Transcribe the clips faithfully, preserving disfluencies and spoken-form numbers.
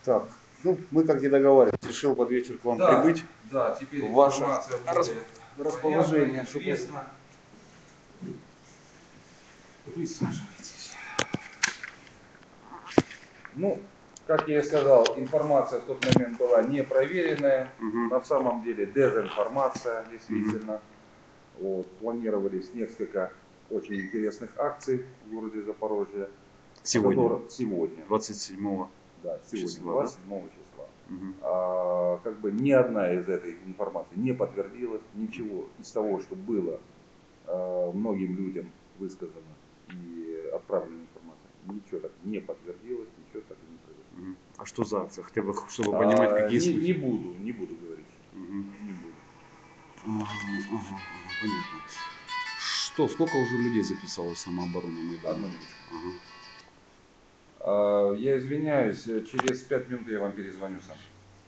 Так, ну, мы, как и договаривались, решил под вечер к вам да, прибыть. Да, теперь Ваше информация рас... более расположение. понятна, Чтобы... известна. Присаживайтесь. Ну, как я и сказал, информация в тот момент была непроверенная, Угу. на самом деле дезинформация, действительно. Угу. Вот, планировались несколько очень интересных акций в городе Запорожье. Сегодня? Которых, сегодня. двадцать седьмого Да, сегодня, числа, двадцать седьмого да? числа. Угу. А, как бы ни одна из этой информации не подтвердилась, ничего из того, что было а, многим людям высказано и отправлена информация, ничего так не подтвердилось, ничего так и не произошло. Угу. А что за акция? Хотя бы, чтобы понимать, а, какие не, случаи? не буду, не буду говорить. Угу. Не буду. Ага, ага, ага, понятно. Что, сколько уже людей записалось в самооборону Майдана? Одну минуту. Ага. А, я извиняюсь, через пять минут я вам перезвоню сам.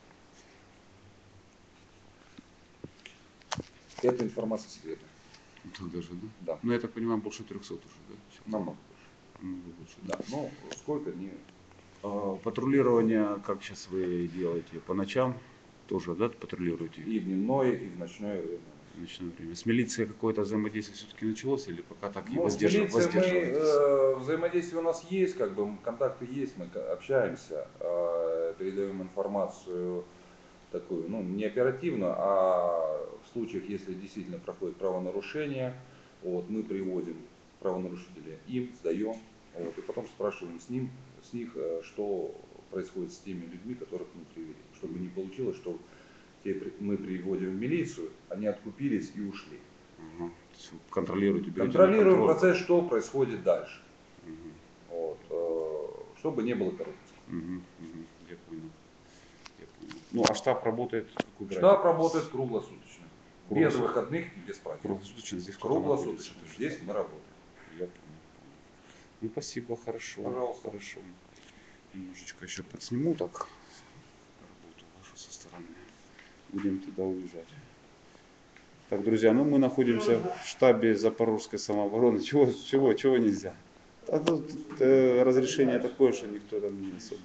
Это информация секретная. Так даже, да? Да. Ну, я так понимаю, больше трехсот уже, да? Сейчас. Намного больше. Намного больше. Да. Ну, сколько не... А, патрулирование, как сейчас вы делаете? По ночам тоже, да, патрулируете? И в дневное, и в ночное время. В ночное время. С милицией какое-то взаимодействие все-таки началось или пока так и Ну, с воздерживаетесь? милицией мы, э, взаимодействие у нас есть, как бы контакты есть, мы общаемся, э, передаем информацию такую, ну, не оперативно, а в случаях, если действительно проходит правонарушение, вот, мы приводим правонарушителя, им сдаем, вот, и потом спрашиваем с ним, с них, что происходит с теми людьми, которых мы привели, чтобы не получилось, что мы приводим в милицию, они откупились и ушли. Угу. Контролируете, Контролируем контроль. процесс, что происходит дальше. Угу. Вот, чтобы не было коррупции. Угу. Угу. Я понял. Я понял. Ну, а штаб работает какой график? Штаб работает круглосуточно. Без Круглосуточно. выходных и без праздников. Круглосуточно здесь Круглосуточно. Здесь мы работаем. Я понял. Ну, спасибо, хорошо. Пожалуйста. Хорошо. Немножечко еще подсниму так работу вашу со стороны. Будем туда уезжать. Так, друзья, ну мы находимся в штабе Запорожской самообороны. Чего, чего, чего нельзя? А тут э, разрешение такое, что никто там не особо.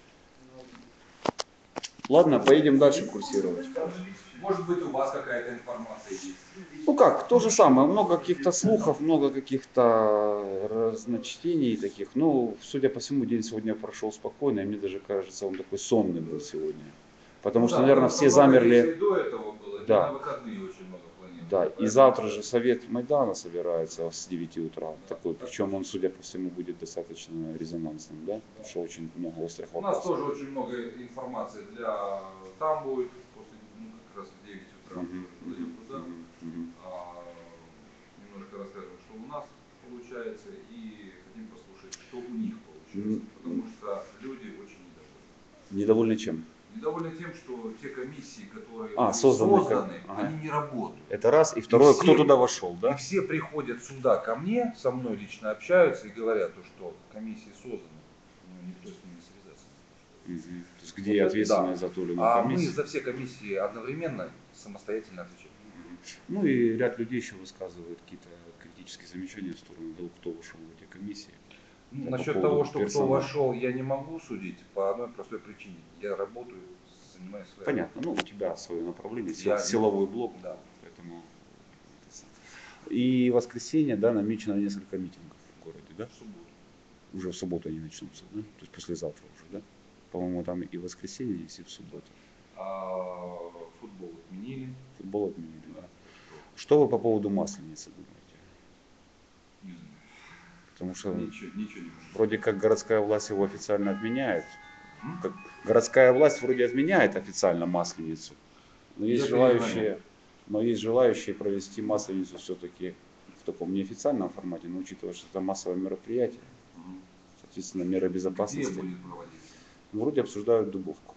Ладно, поедем дальше курсировать. Может быть, у вас какая-то информация есть? Ну как, то же самое. Много каких-то слухов, много каких-то разночтений таких. Ну, судя по всему, день сегодня прошел спокойно, и мне даже кажется, он такой сонный был сегодня. Потому Ну, что, да, наверное, все замерли. До этого было, да. На выходные очень много планировали. Да, и завтра же совет Майдана собирается с девяти утра. Да, такой, причем он, судя по всему, будет достаточно резонансным, да? Потому что очень много острых вопросов. У нас тоже очень много информации для там будет, после, ну, как раз в девять утра uh-huh, подойдем uh-huh, туда. uh-huh. А, немножко расскажем, что у нас получается, и хотим послушать, что у них получается. Uh-huh. Потому что люди очень недовольны. Недовольны чем? Недовольны тем, что те комиссии, которые а, созданы, созданы ага. они не работают. Это раз. И второе, и все, кто туда вошел, да? И все приходят сюда ко мне, со мной лично общаются и говорят, что комиссии созданы, но никто с ними связаться не может. Угу. То есть где вот ответственность да. за ту или иную а комиссию? мы за все комиссии одновременно самостоятельно отвечаем. Угу. Ну и ряд людей еще высказывают какие-то критические замечания в сторону того, кто вошел в эти комиссии. Ну, насчет по того, что персонала. Кто вошел, я не могу судить по одной простой причине. Я работаю, занимаюсь своей Понятно. Ну, у тебя свое направление, я силовой блок. Да. Поэтому... И в воскресенье, да, намечено несколько митингов в городе, да? В субботу. Уже в субботу они начнутся, да? То есть послезавтра уже, да? По-моему, там и в воскресенье есть, и в субботу. А, футбол отменили. Футбол отменили, да. Что вы по поводу Масленицы думаете? Не знаю. Потому что ничего, ничего не вроде как городская власть его официально отменяет. Как городская власть вроде отменяет официально Масленицу. Но есть Я желающие, но есть желающие провести Масленицу все-таки в таком неофициальном формате, но учитывая, что это массовое мероприятие, угу. соответственно, меры безопасности. Где будет проводиться? Вроде обсуждают Дубовку.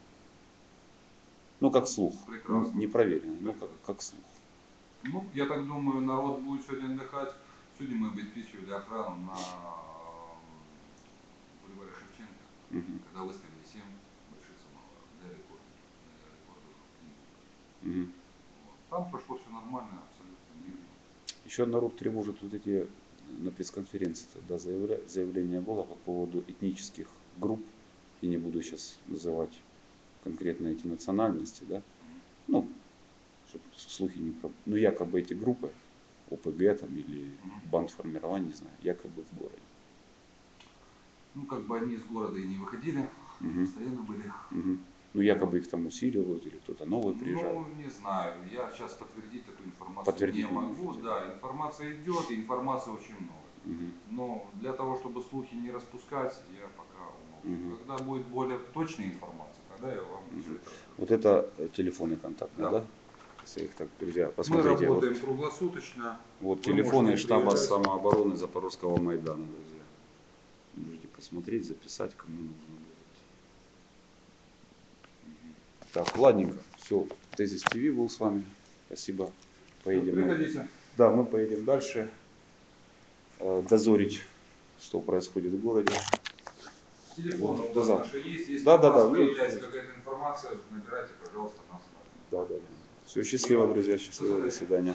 Ну, как слух. Прекрасно. Не проверено, но как, как слух. Ну, я так думаю, народ будет сегодня отдыхать. Сегодня мы обеспечивали охрану на бульваре Шевченко, угу. когда выставили семь больших самоваров для рекордов. Для рекордов. Угу. Вот. Там прошло все нормально, абсолютно мирно. Еще народ тревожит вот эти на пресс-конференции тогда заявля, заявление было по поводу этнических групп, и не буду сейчас называть конкретно эти национальности, да, ну, чтобы слухи не про... Ну, якобы эти группы, ОПГ там или бандформирование, не знаю, якобы в городе. Ну, как бы они из города и не выходили, Угу. постоянно были. Угу. Ну, якобы их там усиливают или кто-то новый приезжает. Ну, не знаю, я сейчас подтвердить такую информацию Подтвердить не не могу. можете. Да, информация идет, и информации очень много. Угу. Но для того, чтобы слухи не распускать, я пока умолчу. Угу. Когда будет более точная информация, тогда я вам Угу. все это расскажу. Вот это э, телефонный контакт, да? Да. Если их так, друзья, Мы посмотрите. работаем Вот, круглосуточно. вот Вы телефоны можете штаба приезжать. самообороны Запорожского Майдана, друзья. Можете посмотреть, записать, кому нужно будет. Так, ладненько. Все. Тезис ТВ был с вами. Спасибо. Поедем. Приходите. Да, мы поедем дальше. Э, дозорить, что происходит в городе. Телефон у До вас завтра. наши есть. Если Да, у да, вас да. появляется какая-то информация, набирайте, пожалуйста, нас. Да, да, да. Все, счастливо, друзья. Счастливо. До свидания.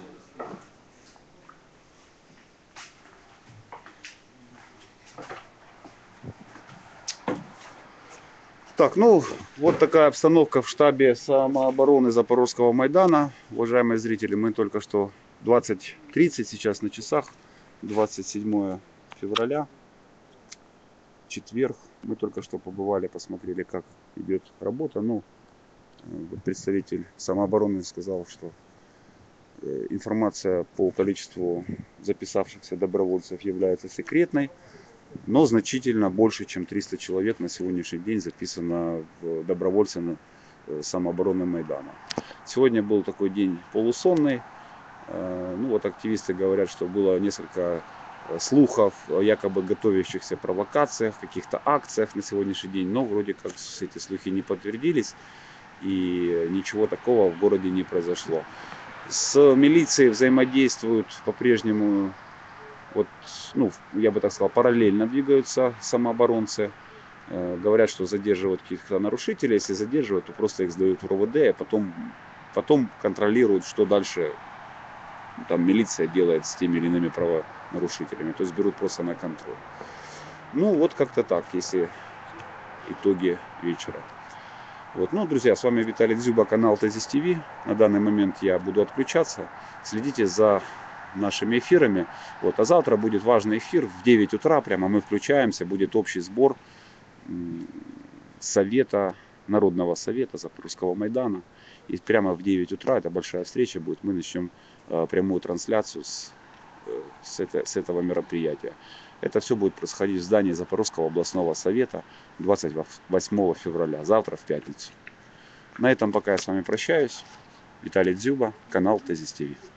Так, ну, вот такая обстановка в штабе самообороны Запорожского Майдана. Уважаемые зрители, мы только что двадцать тридцать сейчас на часах, двадцать седьмое февраля, четверг. Мы только что побывали, посмотрели, как идет работа. Ну, представитель самообороны сказал, что информация по количеству записавшихся добровольцев является секретной. Но значительно больше, чем триста человек на сегодняшний день записано в добровольцы самообороны Майдана. Сегодня был такой день полусонный. Ну вот активисты говорят, что было несколько слухов о якобы готовящихся провокациях, каких-то акциях на сегодняшний день. Но вроде как эти слухи не подтвердились. И ничего такого в городе не произошло. С милицией взаимодействуют по-прежнему. Вот, ну, я бы так сказал, параллельно двигаются самооборонцы. Э, говорят, что задерживают каких-то нарушителей. Если задерживают, то просто их сдают в РОВД, а потом, потом контролируют, что дальше там милиция делает с теми или иными правонарушителями. То есть берут просто на контроль. Ну, вот как-то так, если итоги вечера. Вот. Ну, друзья, с вами Виталий Дзюба, канал Тезис ТВ. На данный момент я буду отключаться. Следите за нашими эфирами. Вот. А завтра будет важный эфир в девять утра. Прямо мы включаемся. Будет общий сбор совета, Народного совета Запорожского Майдана. И прямо в девять утра, это большая встреча будет, мы начнем э, прямую трансляцию с, э, с, это, с этого мероприятия. Это все будет происходить в здании Запорожского областного совета двадцать восьмого февраля, завтра в пятницу. На этом пока я с вами прощаюсь. Виталий Дзюба, канал Тезис ТВ.